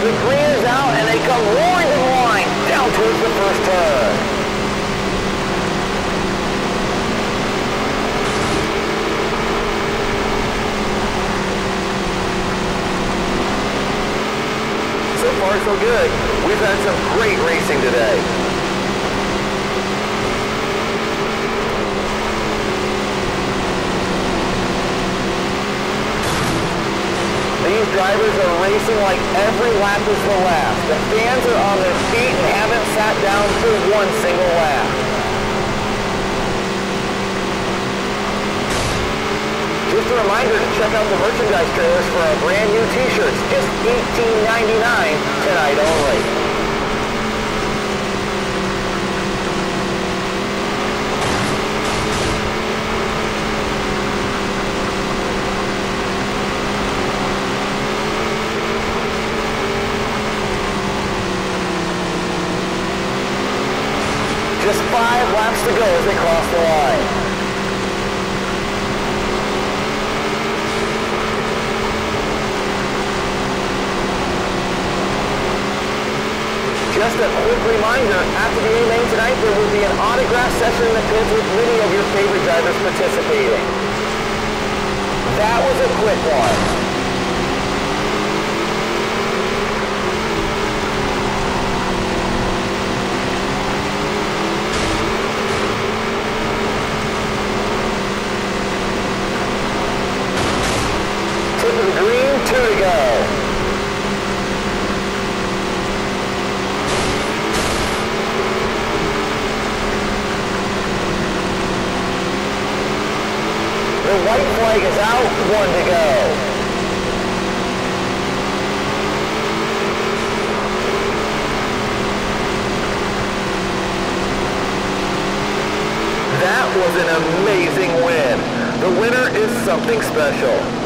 The green is out and they come roaring to the line, down towards the first turn. So far so good. We've had some great racing today. These drivers are racing like every lap is the last. The fans are on their feet and haven't sat down for one single lap. Just a reminder to check out the merchandise trailers for our brand new t-shirts, just $18.99 tonight only. Just 5 laps to go as they cross the line. Just a quick reminder, after the A-Main tonight, there will be an autograph session in the pits with many of your favorite drivers participating. That was a quick one. Green, 2 to go. The white flag is out, 1 to go. That was an amazing win. The winner is something special.